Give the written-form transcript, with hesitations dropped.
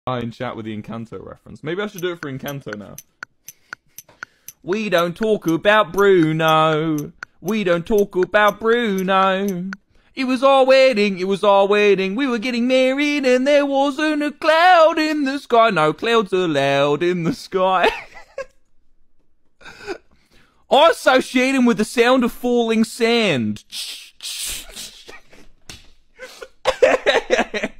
in chat with the Encanto reference. Maybe I should do it for Encanto now. We don't talk about Bruno. We don't talk about Bruno. It was our wedding, it was our wedding. We were getting married and there wasn't a cloud in the sky. No clouds allowed in the sky. I associate him with the sound of falling sand.